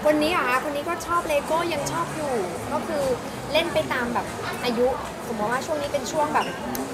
คนนี้อ่ะคนนี้ก็ชอบเลโก้ยังชอบอยู่ก็คือเล่นไปตามแบบอายุสมมติว่าช่วงนี้เป็นช่วงแบบ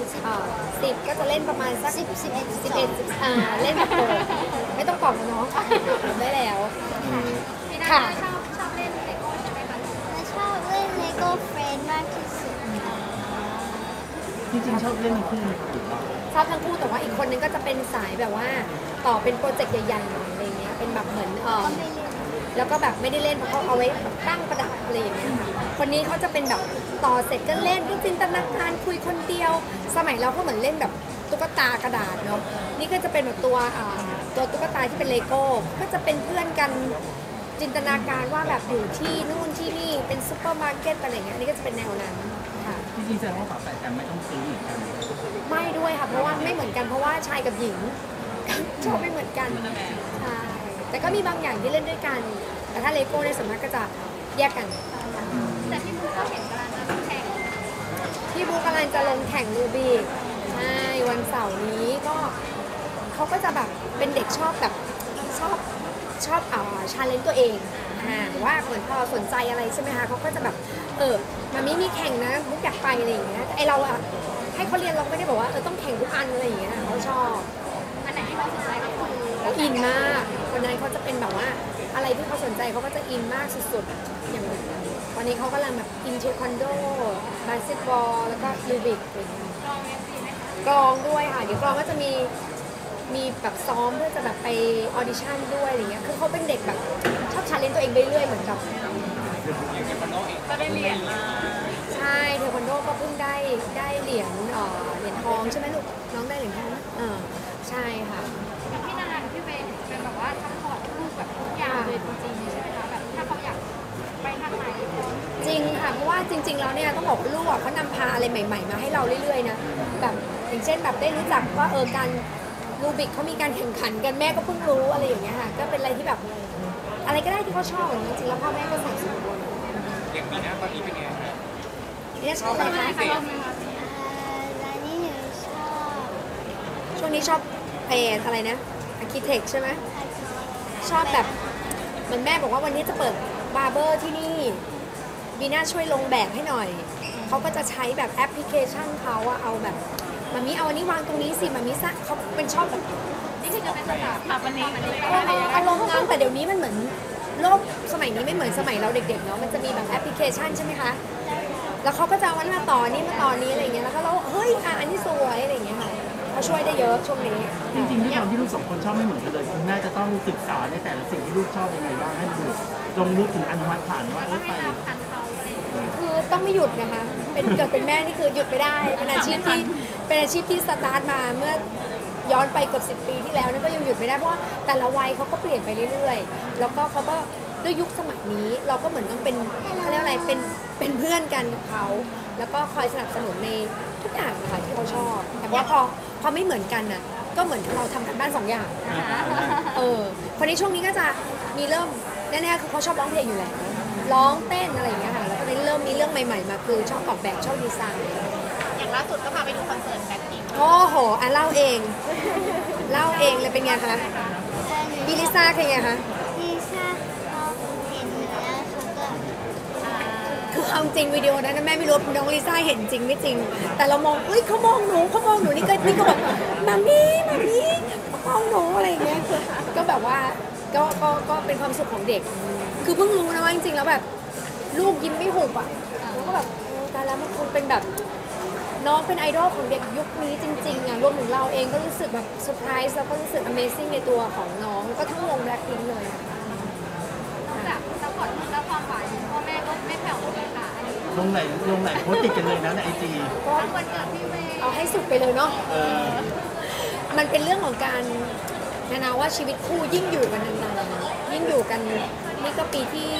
10ก็จะเล่นประมาณสัก11เล่นแบบโตไม่ต้องตอบน้องได้แล้วค่ะชอบเล่นเลโก้ใช่ไหมคะชอบเล่นเลโก้เฟรนด์มากที่สุดจริงๆชอบเล่นคู่ชอบทั้งคู่แต่ว่าอีกคนนึงก็จะเป็นสายแบบว่าต่อเป็นโปรเจกต์ใหญ่ๆอะไรเงี้ยเป็นแบบเหมือนแล้วก็แบบไม่ได้เล่นเพราะเขาเอาไว้ตั้งประดับอะไรอย่างเงี้ยค่ะคนนี้เขาจะเป็นแบบต่อเสร็จก็เล่นก็จินตนาการคุยคนเดียวสมัยเราก็เหมือนเล่นแบบตุ๊กตากระดาษเนาะนี่ก็จะเป็นแบบตัวตุ๊กตาที่เป็นเลโก้ก็จะเป็นเพื่อนกันจินตนาการว่าแบบอยู่ที่นู่นที่นี่เป็นซุปเปอร์มาร์เก็ตอะไรเงี้ยนี่ก็จะเป็นแนวนั้นค่ะจริงๆแสดงว่าฝาแฝดกันไม่ต้องซื้อเหมือนกันไม่ด้วยค่ะเพราะว่าไม่เหมือนกันเพราะว่าชายกับหญิงชอบไม่เหมือนกันใช่แต่ก็มีบางอย่างที่เล่นด้วยกันแต่ถ้าเลโก้ในส่วนมากก็จะแยกกันแต่พี่บุ๊กก็เห็นกำลังจะแข่งพี่บุ๊กกำลังจะลงแข่งรูบิกใช่วันเสาร์นี้ก็เขาก็จะแบบเป็นเด็กชอบแบบชอบชาเลนจ์ตัวเองว่าเหมือนพอสนใจอะไรใช่ไหมคะเขาก็จะแบบมามีแข่งนะบุ๊กอยากไปอะไรอย่างเงี้ยไอเราอะให้เขาเรียนเราไม่ได้บอกว่าต้องแข่งทุกอันอะไรอย่างเงี้ยเขาชอบอันไหนที่เขาสนใจก็คือเขาอินมากคนนั้นเขาจะเป็นแบบว่าอะไรที่เขาสนใจเขาก็จะอินมากสุดๆอย่างวันนี้เขากำลังแบบอินเทควันโดบาสเกตบอลแล้วก็รูบิกอะไรอย่างเงี้ยกลองด้วยค่ะเดี๋ยวกลองก็จะมีแบบซ้อมเพื่อจะแบบไปออดิชั่นด้วยอะไรเงี้ยคือเขาเป็นเด็กแบบชอบชาเลนจ์ตัวเองไปเรื่อยเหมือนกับก็ได้เรียนมาใช่เทควันโดก็เพิ่งได้เหรียญทองใช่ไหมลูกน้องได้เหรียญทองใช่ค่ะพี่นานพี่เวย์เป็นแบบว่าซัพพอร์ตลูกแบบทุกอย่างเลยจริงๆใช่ไหมคะแบบถ้าเขาอยากไปทางไหนจริงค่ะเพราะว่าจริงๆแล้วเนี่ยต้องบอกลูกเขานำพาอะไรใหม่ๆมาให้เราเรื่อยๆนะแบบอย่างเช่นแบบได้รู้จักว่าการรูบิกเขามีการแข่งขันกันแม่ก็เพิ่งรู้อะไรอย่างเงี้ยค่ะก็เป็นอะไรที่แบบอะไรก็ได้ที่เขาชอบจริงๆแล้วพ่อแม่ก็สนับสนุนอย่างปีหน้าตอนนี้เป็นไงครับนี่ชอบอะไรคะร้านนี้หนูชอบช่วงนี้ชอบอะไรนะอาร์คิเทคใช่ไหมชอบแบบเหมือนแม่บอกว่าวันนี้จะเปิดบาร์เบอร์ที่นี่บีน่าช่วยลงแบบให้หน่อยเขาก็จะใช้แบบแอปพลิเคชันเขาเอาแบบมามีเอาอันนี้วางตรงนี้สิมามีซะเขาเป็นชอบแบบนี่คือจะเป็นสถาปัตย์วันนี้เอาลงงานแต่เดี๋ยวนี้มันเหมือนโลกสมัยนี้ไม่เหมือนสมัยเราเด็กๆเนาะมันจะมีแบบแอปพลิเคชันใช่ไหมคะแล้วเขาก็จะวันมาต่อนี้มาต่อนี้อะไรเงี้ยแล้วก็เราเฮ้ยอันนี้สวยอะไรเงี้ยค่ะเขาช่วยได้เยอะช่วงนี้จริงๆที่ความที่ลูกสองคนชอบไม่เหมือนกันเลยคุณแม่จะต้องศึกษาในแต่ละสิ่งที่ลูกชอบยังไงบ้างให้ดูลงลึกถึงอนุมัติผ่านว่าไปคือต้องไม่หยุดนะคะเป็นแม่นี่คือหยุดไม่ได้เป็นอาชีพที่สตาร์ทมาเมื่อย้อนไปเกือบ10 ปีที่แล้วนี่ก็ยังหยุดไม่ได้เพราะว่าแต่ละวัยเขาก็เปลี่ยนไปเรื่อยๆแล้วก็เขาก็ด้วยยุคสมัยนี้เราก็เหมือนต้องเป็นเขาเรียกอะไรเป็นเพื่อนกันกับเขาแล้วก็คอยสนับสนุนในทุกอย่างค่ะที่เขาชอบแต่ว่าพอไม่เหมือนกันน่ะก็เหมือนเราทำกันบ้าน2 อย่างคนนี้ช่วงนี้ก็จะมีเริ่มแน่ๆคือเขาชอบร้องเพลงอยู่แล้วร้องเต้นอะไรอย่างเงี้ยค่ะแล้วก็เริ่มมีเรื่องใหม่ๆมาคือชอบออกแบบชอบดีไซน์อย่างล่าสุดก็พาไปดูคอนเสิร์ตแบ็คพิงค์โอ้โหเล่าเองเลยเป็นไงคะพี่ลิซ่าเป็นไงคะลิซ่าเขาเห็นแล้วเขาก็คือเอาจริงวิดีโอนั้นแม่ไม่รู้น้องลิซ่าเห็นจริงไม่จริงแต่เรามองเขามองหนูนี่ก็แบบมามี่มองหนูอะไรอย่างเงี้ยก็แบบว่าก็เป็นความสุขของเด็กคือเพิ่งรู้นะว่าจริงๆแล้วแบบลูกยิ้มไม่หุบแล้วก็แบบแต่แล้วมันคงเป็นแบบน้องเป็นไอดอลของเด็กยุคนี้จริงๆรวมถึงเราเองก็รู้สึกแบบเซอร์ไพรส์แล้วก็รู้สึก Amazing ในตัวของน้องก็ทั้งวงแบล็คพิงค์เลยนอกจากซัพพอร์ตแล้วความหวานพ่อแม่ก็ไม่แผ่วเลยค่ะลงไหนโพสติดกันเลยนะในIG ก็วันเกิดพี่เวย์เอาให้สุดไปเลยเนาะมันเป็นเรื่องของการนาว่าชีวิตคู่ยิ่งอยู่กันนานๆยิ่งอยู่กันนี่ก็ปีที่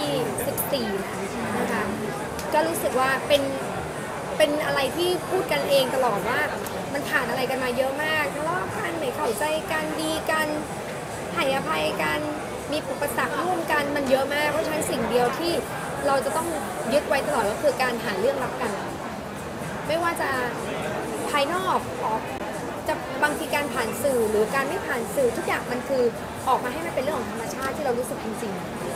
14นะคะก็รู้สึกว่าเป็นอะไรที่พูดกันเองตลอดว่ามันผ่านอะไรกันมาเยอะมากทะเลาะกันไม่เข้าใจกันดีกันให้อภัยกันมีอุปสรรคร่วมกันมันเยอะมากเพราะฉะนั้นสิ่งเดียวที่เราจะต้องยึดไว้ตลอดก็คือการหาเรื่องรักกันไม่ว่าจะภายนอกจะบางทีการผ่านสื่อหรือการไม่ผ่านสื่อทุกอย่างมันคือออกมาให้มันเป็นเรื่องของธรรมชาติที่เรารู้สึกจริงๆ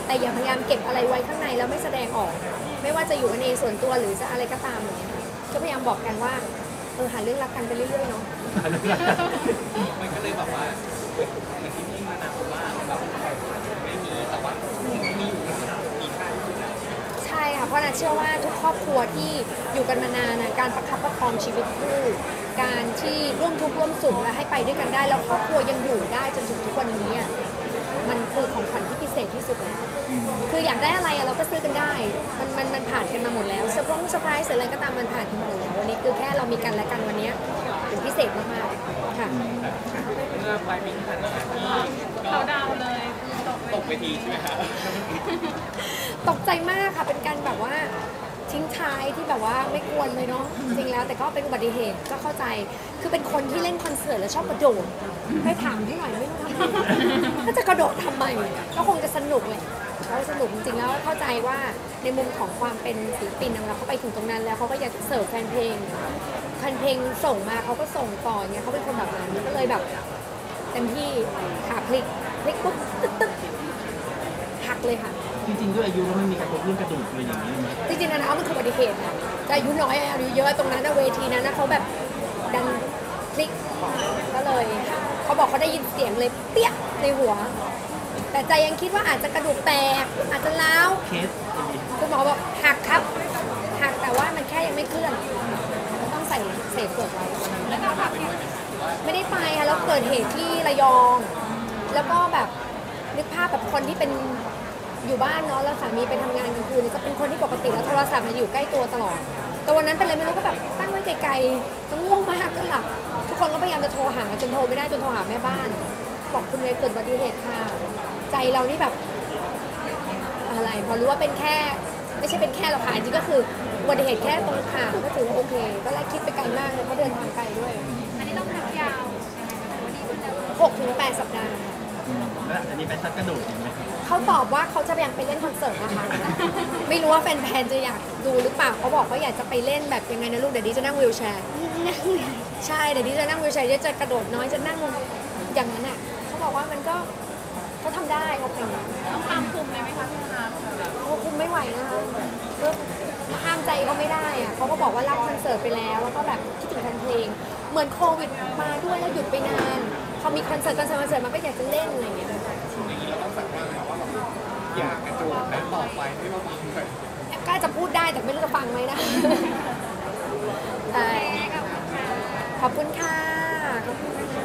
แต่อย่าพยายามเก็บอะไรไว้ข้างในแล้วไม่แสดงออก ไม่ว่าจะอยู่กันเองส่วนตัวหรือจะอะไรก็ตามอย่างเงี้ยค่ะก็พยายามบอกกันว่าหาเรื่องรักกันไปเรื่อยๆเนาะมันก็เลยแบบว่าเหมือนที่พี่มานะว่าแบบไม่มีแต่ว่ามีอยู่มีค่าที่สุดแล้วใช่ค่ะเพราะนันเชื่อว่าทุกครอบครัวที่อยู่กันมานานนะการประคับประคองชีวิตคู่การที่ร่วมทุกข์ร่วมสุขและให้ไปด้วยกันได้แล้วครอบครัวยังอยู่ได้จนถึงทุกวันนี้อะมันคือของขวัญที่พิเศษที่สุดแล้วคืออยากได้อะไรอะเราก็ซื้อกันได้มันผ่านกันมาหมดแล้วเซอร์ไพรส์อะไรก็ตามมันผ่านกันมาหมดแล้ววันนี้คือแค่เรามีกันและกันวันนี้เป็นพิเศษมากๆค่ะเมื่อปลายปีที่ผ่านมาที่ก็เขาดาวเลยตกเวทีใช่ไหมคะตกใจมากค่ะเป็นการแบบว่าทิ้งท้ายที่แบบว่าไม่ควรเลยเนาะจริงๆแล้วแต่ก็เป็นอุบัติเหตุก็เข้าใจคือเป็นคนที่เล่นคอนเสิร์ตแล้วชอบกระโดดไปถามพี่หน่อยไม่รู้ทำไมก็จะกระโดดทำไมก็คงจะสนุกเลยเขาสนุกจริงๆแล้วเข้าใจว่าในมุมของความเป็นศิลปินของเราเขาไปถึงตรงนั้นแล้วเขาก็อยากเสิร์ฟแฟนเพลงส่งมาเขาก็ส่งต่อเนี่ยเขาเป็นคนแบบนั้นก็เลยแบบเต็มที่ขาพลิกปุ๊บตึ๊กหักเลยค่ะจริงๆด้วยอายุแล้วมันมีกระทบเรื่องกระดูกเลยอย่างนี้ไหมจริงๆนะมันคืออุบัติเหตุนะแต่อายุน้อยอายุเยอะตรงนั้นนะเวทีนั้นนะเขาแบบดันพลิกก็เลยเขาบอกเขาได้ยินเสียงเลยเปี้ยในหัว แต่ใจยังคิดว่าอาจจะกระดูกแตกอาจจะร้าวเคสคุณหมอบอกหักครับหักแต่ว่ามันแค่ยังไม่เคลื่อนก็ต้องใส่เศษเปลือกไว้แล้วก็แบบเนี่ยไม่ได้ไปค่ะแล้วเกิดเหตุที่ระยอง แล้วก็แบบนึกภาพแบบคนที่เป็นอยู่บ้านเนาะแล้วสามีไปทำงานกลางคืนจะเป็นคนที่ปกติแล้วโทรศัพท์มันอยู่ใกล้ตัวตลอดแต่วันนั้นเป็นอะไรไม่รู้ก็แบบตั้งไว้ไกลๆก็ง่วงมากก็หลับทุกคนก็พยายามจะโทรหาจนโทรไม่ได้จนโทรหาแม่บ้านบอกคุณเลยเกิดอุบัติเหตุค่ะใจเรานี่แบบอะไรพอรู้ว่าเป็นแค่ไม่ใช่เป็นแค่หรอกค่ะจริงๆก็คืออุบัติเหตุแค่ตรงขาก็ถือว่าโอเคก็แรกคิดไปไกลมากเลยเพราะเดินทางไกลด้วยอันนี้ต้องพักยาววันนี้คุณจะ 6-8 สัปดาห์แล้วอันนี้เป็นซัดกระดูกอย่างไหมครับเขาตอบว่าเขาจะยังไปเล่นคอนเสิร์ตนะคะ ไม่รู้ว่าแฟนๆจะอยากดูหรือเปล่าเขาบอกว่าอยากจะไปเล่นแบบยังไงนะลูกเดี๋ยวนี้จะนั่งวีลแชร์ใช่เดี๋ยวนี้จะนั่งวีลแชร์จะกระโดดน้อยจะนั่งอย่างนั้นอ่ะเขาบอกว่ามันก็เขาทำได้เขาเป็นต้องตามคุมเลยไหมคะพี่นาเขาคุมไม่ไหวนะคะก็ห้ามใจเขาไม่ได้อ่ะเขาก็บอกว่ารับคอนเสิร์ตไปแล้วแล้วก็แบบคิดถึงแฟนเพลงเหมือนโควิดมาด้วยแล้วหยุดไปนานพอมีคอนเสิร์ตมันก็อยากจะเล่นอะไรอย่างเงี้ยอย่างนี้เราต้องสั่งว่าไงว่าแบบอยากกระโดดแต่ต่อไปไม่ว่ามีแบบก็จะพูดได้แต่ไม่รู้จะฟังไหมนะ ใช่ขอบคุณค่ะขอบคุณค่ะ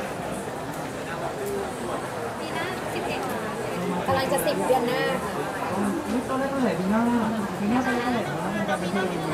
ปีหน้า11 กำลังจะ10 เดือนหน้าค่ะตอนแรกก็ไหนปีหน้าไปไหนนะมันจะเป็นเรื่อง